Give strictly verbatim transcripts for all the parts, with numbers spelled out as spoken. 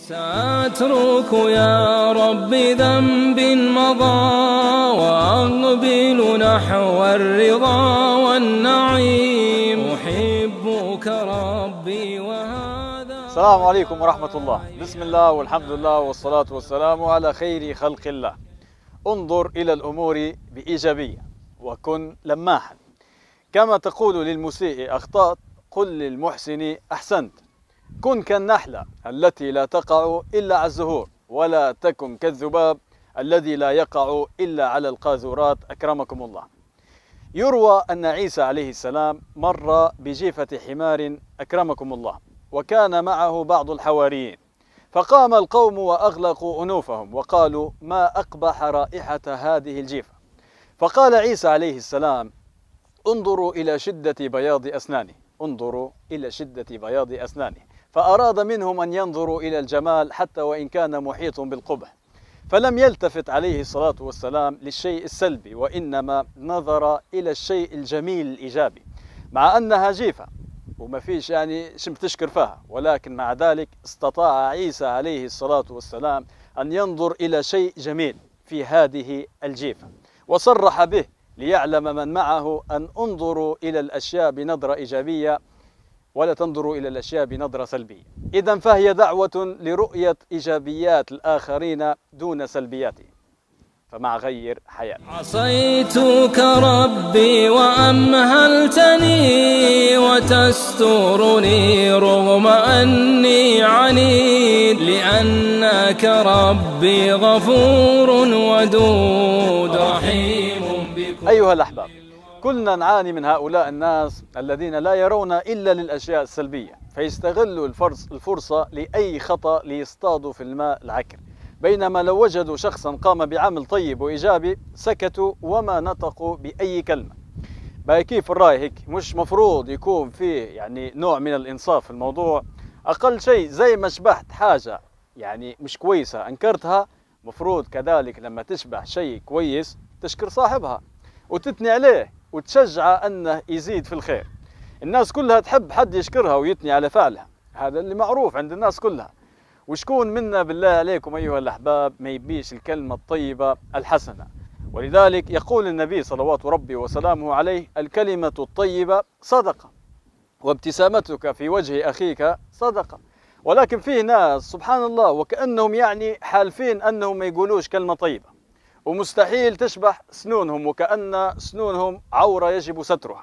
سأترك يا رب ذنب مضى وأقبل نحو الرضا والنعيم أحبك ربي وهذا. السلام عليكم ورحمة الله. بسم الله والحمد لله والصلاة والسلام على خير خلق الله. انظر إلى الأمور بإيجابية وكن لماحا. كما تقول للمسيء أخطأت قل للمحسن أحسنت. كن كالنحلة التي لا تقع إلا على الزهور ولا تكن كالذباب الذي لا يقع إلا على القاذورات أكرمكم الله. يروى أن عيسى عليه السلام مر بجيفة حمار أكرمكم الله، وكان معه بعض الحواريين، فقام القوم وأغلقوا أنوفهم وقالوا ما أقبح رائحة هذه الجيفة. فقال عيسى عليه السلام انظروا إلى شدة بياض أسنانه، انظروا إلى شدة بياض أسنانه، فأراد منهم أن ينظروا إلى الجمال حتى وإن كان محيط بالقبح، فلم يلتفت عليه الصلاة والسلام للشيء السلبي، وإنما نظر إلى الشيء الجميل الإيجابي، مع أنها جيفة وما فيش يعني شم تشكر فيها، ولكن مع ذلك استطاع عيسى عليه الصلاة والسلام أن ينظر إلى شيء جميل في هذه الجيفة، وصرح به ليعلم من معه أن انظروا إلى الأشياء بنظرة إيجابية ولا تنظروا إلى الأشياء بنظرة سلبية. إذن فهي دعوة لرؤية إيجابيات الآخرين دون سلبياتهم، فمع غير حياة. عصيتك ربي وأمهلتني وتسترني رغم أني عنيد، لأنك ربي غفور ودود رحيم بكم. أيها الأحباب، كلنا نعاني من هؤلاء الناس الذين لا يرون إلا للأشياء السلبية، فيستغلوا الفرصة لأي خطأ ليصطادوا في الماء العكر، بينما لو وجدوا شخصا قام بعمل طيب وإيجابي سكتوا وما نطقوا بأي كلمة. بقى كيف الرأي هيك؟ مش مفروض يكون فيه يعني نوع من الإنصاف في الموضوع؟ أقل شيء زي ما شبهت حاجة يعني مش كويسة أنكرتها، مفروض كذلك لما تشبه شيء كويس تشكر صاحبها وتثني عليه وتشجعه أنه يزيد في الخير. الناس كلها تحب حد يشكرها ويثني على فعلها، هذا اللي معروف عند الناس كلها. وشكون منا بالله عليكم أيها الأحباب ما يبيش الكلمة الطيبة الحسنة؟ ولذلك يقول النبي صلوات ربي وسلامه عليه الكلمة الطيبة صدقة، وابتسامتك في وجه أخيك صدقة. ولكن فيه ناس سبحان الله وكأنهم يعني حالفين أنهم ما يقولوش كلمة طيبة، ومستحيل تشبح سنونهم وكأن سنونهم عورة يجب سترها.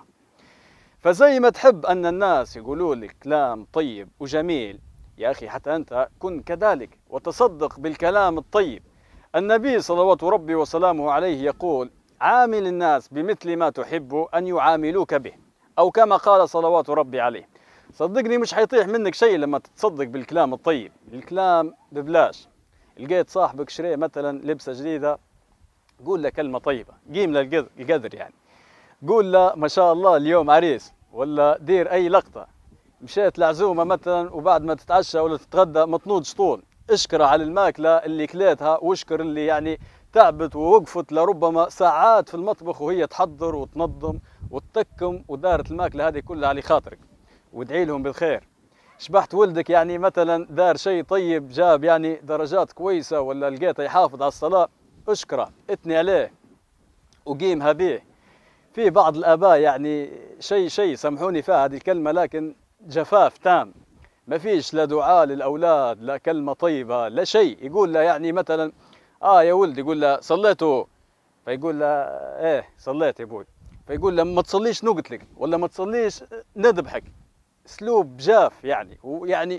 فزي ما تحب أن الناس يقولوا لك كلام طيب وجميل، يا أخي حتى أنت كن كذلك وتصدق بالكلام الطيب. النبي صلوات ربي وسلامه عليه يقول عامل الناس بمثل ما تحب أن يعاملوك به، أو كما قال صلوات ربي عليه. صدقني مش حيطيح منك شيء لما تتصدق بالكلام الطيب. الكلام ببلاش. لقيت صاحبك شري مثلا لبسة جديدة، قول له كلمة طيبة، قيم له القدر يعني، قول له ما شاء الله اليوم عريس، ولا دير أي لقطة. مشيت لعزومة مثلا وبعد ما تتعشى ولا تتغدى مطنود شطون، اشكر على الماكلة اللي كليتها، واشكر اللي يعني تعبت ووقفت لربما ساعات في المطبخ وهي تحضر وتنظم وتتكم ودارت الماكلة هذه كلها على خاطرك، وادعي لهم بالخير. شبحت ولدك يعني مثلا دار شيء طيب، جاب يعني درجات كويسة ولا لقيته يحافظ على الصلاة، اشكره، اثني عليه وقيمها به. في بعض الآباء يعني شيء شيء سامحوني فيها هذه الكلمة، لكن جفاف تام، ما فيش لا دعاء للأولاد لا كلمة طيبة لا شيء. يقول له يعني مثلا آه يا ولد، يقول له صليتوا؟ فيقول له إيه صليت يا أبوي. فيقول له ما تصليش نقتلك، ولا ما تصليش نذبحك. أسلوب جاف يعني، ويعني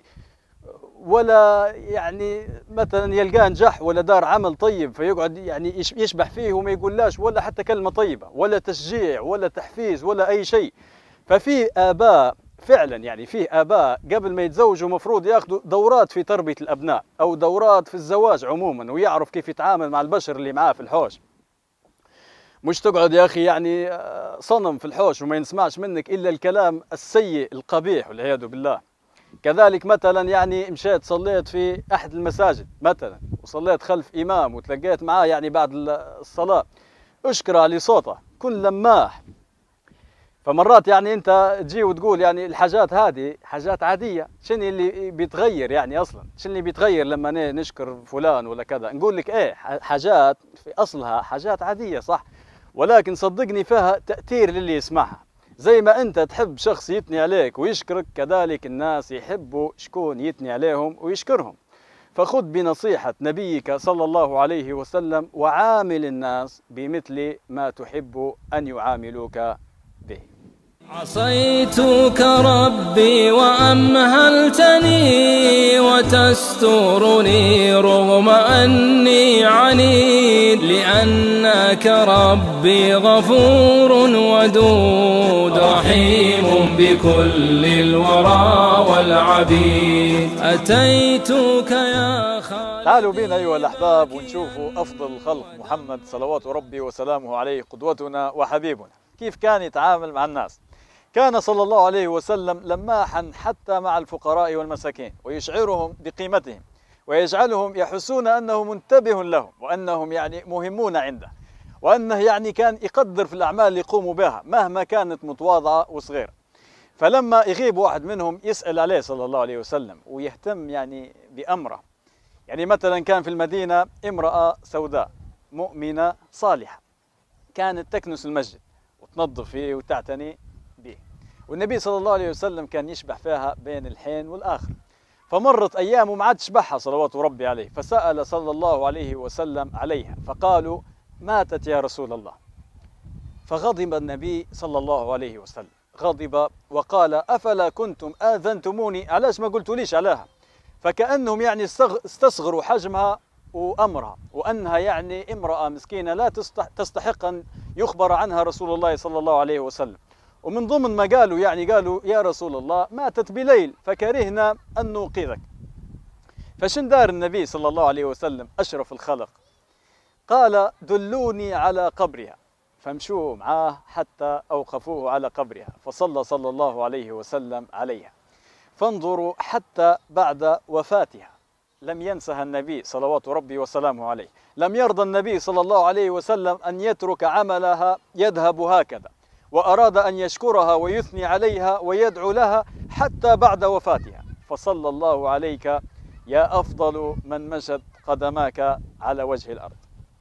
ولا يعني مثلا يلقاه نجح ولا دار عمل طيب فيقعد يعني يشبح فيه وما يقوللاش ولا حتى كلمة طيبة ولا تشجيع ولا تحفيز ولا أي شيء. ففي آباء فعلا يعني فيه آباء قبل ما يتزوجوا مفروض ياخذوا دورات في تربية الأبناء أو دورات في الزواج عموما، ويعرف كيف يتعامل مع البشر اللي معاه في الحوش. مش تقعد يا أخي يعني صنم في الحوش وما ينسمعش منك إلا الكلام السيء القبيح والعياذ بالله. كذلك مثلا يعني مشيت صليت في أحد المساجد مثلا وصليت خلف إمام وتلقيت معاه يعني بعد الصلاة، اشكره لصوته، كن لماح. فمرات يعني انت تجي وتقول يعني الحاجات هذه حاجات عاديه، شنو اللي بيتغير يعني اصلا؟ شنو اللي بيتغير لما نشكر فلان ولا كذا؟ نقول لك ايه، حاجات في اصلها حاجات عاديه صح، ولكن صدقني فيها تاثير للي يسمعها. زي ما انت تحب شخص يثني عليك ويشكرك، كذلك الناس يحبوا شكون يثني عليهم ويشكرهم. فخذ بنصيحة نبيك صلى الله عليه وسلم وعامل الناس بمثل ما تحب أن يعاملوك به. عصيتك ربي وأمهلتني وتسترني رغم أني عنيد، لأنك ربي غفور ودود رحيم بكل الورى والعبيد. أتيتك يا خالد. تعالوا بنا أيها الأحباب ونشوفوا أفضل الخلق محمد صلوات ربي وسلامه عليه، قدوتنا وحبيبنا، كيف كان يتعامل مع الناس. كان صلى الله عليه وسلم لماحا حتى مع الفقراء والمساكين، ويشعرهم بقيمتهم ويجعلهم يحسون أنه منتبه لهم وأنهم يعني مهمون عنده، وأنه يعني كان يقدر في الأعمال اللي يقوموا بها مهما كانت متواضعة وصغيرة. فلما يغيب واحد منهم يسأل عليه صلى الله عليه وسلم ويهتم يعني بأمره. يعني مثلا كان في المدينة امرأة سوداء مؤمنة صالحة كانت تكنس المسجد وتنظف فيه وتعتني به، والنبي صلى الله عليه وسلم كان يشبح فيها بين الحين والآخر. فمرت أيام وما عاد شبحها صلوات ربي عليه، فسأل صلى الله عليه وسلم عليها فقالوا ماتت يا رسول الله. فغضب النبي صلى الله عليه وسلم، غضب وقال أفلا كنتم آذنتموني، علاش ما قلتوا ليش عليها؟ فكأنهم يعني استصغروا حجمها وأمرها، وأنها يعني امرأة مسكينة لا تستحق أن يخبر عنها رسول الله صلى الله عليه وسلم. ومن ضمن ما قالوا يعني قالوا يا رسول الله ماتت بليل فكرهنا أن نوقظك. فشن دار النبي صلى الله عليه وسلم أشرف الخلق؟ قال دلوني على قبرها، فامشوا معاه حتى أوقفوه على قبرها، فصلى صلى الله عليه وسلم عليها. فانظروا حتى بعد وفاتها لم ينسها النبي صلوات ربي وسلامه عليه، لم يرضى النبي صلى الله عليه وسلم أن يترك عملها يذهب هكذا، وأراد أن يشكرها ويثني عليها ويدعو لها حتى بعد وفاتها. فصلى الله عليك يا أفضل من مشت قدماك على وجه الأرض.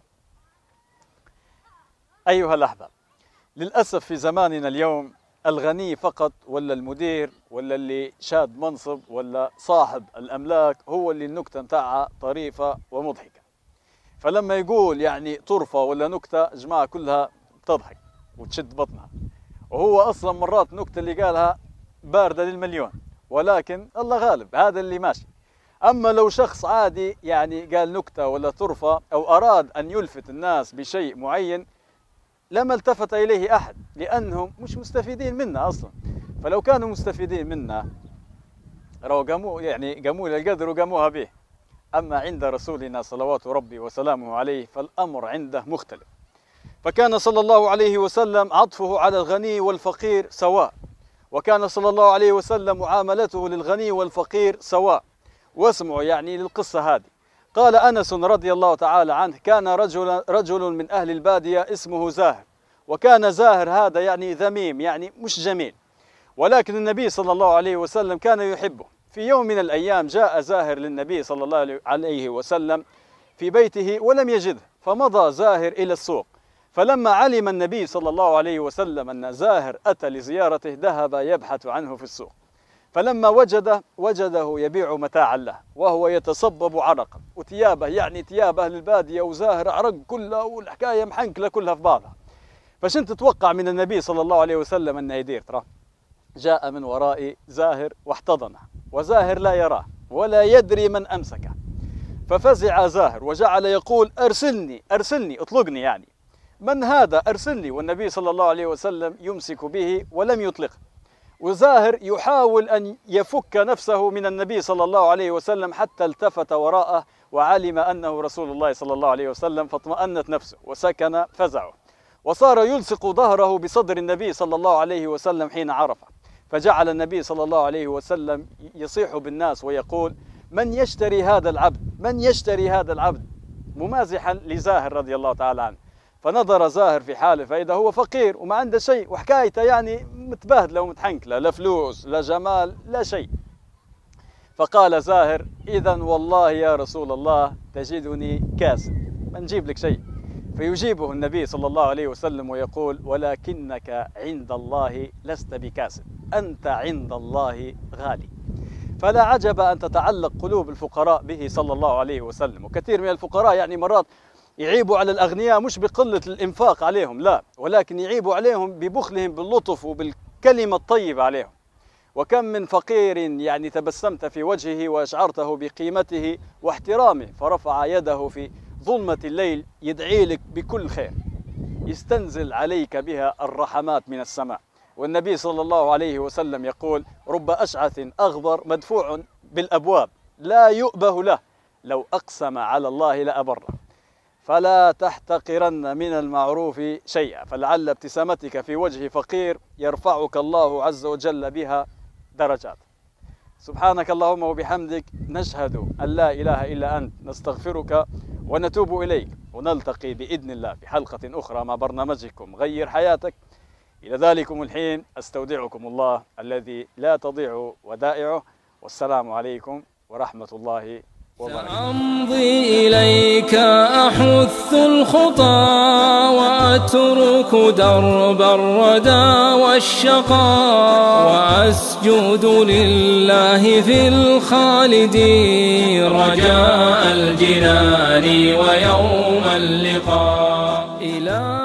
أيها الأحباب، للأسف في زماننا اليوم الغني فقط ولا المدير ولا اللي شاد منصب ولا صاحب الأملاك هو اللي النكتة متاعها طريفة ومضحكة. فلما يقول يعني طرفة ولا نكتة جماعة كلها تضحك وتشد بطنها، وهو أصلا مرات النكتة اللي قالها باردة للمليون، ولكن الله غالب هذا اللي ماشي. أما لو شخص عادي يعني قال نكتة ولا طرفة أو أراد أن يلفت الناس بشيء معين لما التفت إليه أحد، لأنهم مش مستفيدين منه أصلا. فلو كانوا مستفيدين منه رو قاموا يعني قاموا للقدر وقاموها به. أما عند رسولنا صلوات ربي وسلامه عليه فالأمر عنده مختلف. فكان صلى الله عليه وسلم عطفه على الغني والفقير سواء، وكان صلى الله عليه وسلم معاملته للغني والفقير سواء. واسمعوا يعني للقصة هذه. قال أنس رضي الله تعالى عنه كان رجل, رجل من أهل البادية اسمه زاهر، وكان زاهر هذا يعني ذميم يعني مش جميل، ولكن النبي صلى الله عليه وسلم كان يحبه. في يوم من الأيام جاء زاهر للنبي صلى الله عليه وسلم في بيته ولم يجده، فمضى زاهر إلى السوق. فلما علم النبي صلى الله عليه وسلم أن زاهر أتى لزيارته ذهب يبحث عنه في السوق، فلما وجده وجده يبيع متاعا له وهو يتصبب عرقا وثيابه يعني ثياب أهل البادية، وزاهر عرق كلها والحكاية محنكلة كلها في بعضها. فشنت تتوقع من النبي صلى الله عليه وسلم أنه يدير؟ ترى جاء من وراء زاهر واحتضنه، وزاهر لا يراه ولا يدري من أمسكه. ففزع زاهر وجعل يقول أرسلني أرسلني اطلقني، يعني من هذا أرسلني، والنبي صلى الله عليه وسلم يمسك به ولم يطلقه. وزاهر يحاول أن يفك نفسه من النبي صلى الله عليه وسلم حتى التفت وراءه وعلم أنه رسول الله صلى الله عليه وسلم، فاطمأنت نفسه وسكن فزعه، وصار يلصق ظهره بصدر النبي صلى الله عليه وسلم حين عرفه. فجعل النبي صلى الله عليه وسلم يصيح بالناس ويقول من يشتري هذا العبد، من يشتري هذا العبد، ممازحا لزاهر رضي الله تعالى عنه. فنظر زاهر في حاله فإذا هو فقير وما عنده شيء، وحكايته يعني متبهدلة ومتحنكلة، لا فلوس لا جمال لا شيء. فقال زاهر: إذا والله يا رسول الله تجدني كاسد، ما نجيب لك شيء. فيجيبه النبي صلى الله عليه وسلم ويقول: ولكنك عند الله لست بكاسد، أنت عند الله غالي. فلا عجب أن تتعلق قلوب الفقراء به صلى الله عليه وسلم. وكثير من الفقراء يعني مرات يعيبوا على الأغنياء مش بقلة الإنفاق عليهم، لا، ولكن يعيبوا عليهم ببخلهم باللطف وبالكلمة الطيبة عليهم. وكم من فقير يعني تبسمت في وجهه وأشعرته بقيمته واحترامه فرفع يده في ظلمة الليل يدعي لك بكل خير، يستنزل عليك بها الرحمات من السماء. والنبي صلى الله عليه وسلم يقول: رب أشعث أغبر مدفوع بالأبواب لا يؤبه له، لو أقسم على الله لأبره. فلا تحتقرن من المعروف شيئا، فلعل ابتسامتك في وجه فقير يرفعك الله عز وجل بها درجات. سبحانك اللهم وبحمدك، نشهد أن لا إله إلا أنت، نستغفرك ونتوب إليك، ونلتقي بإذن الله في حلقة أخرى مع برنامجكم غير حياتك. إلى ذلكم الحين أستودعكم الله الذي لا تضيع ودائعه، والسلام عليكم ورحمة الله وبركاته. سأمضي إليك أحث الخطى وأترك درب الردى والشقاء، وأسجد لله في الخالدين رجاء الجنان ويوم اللقاء. إلى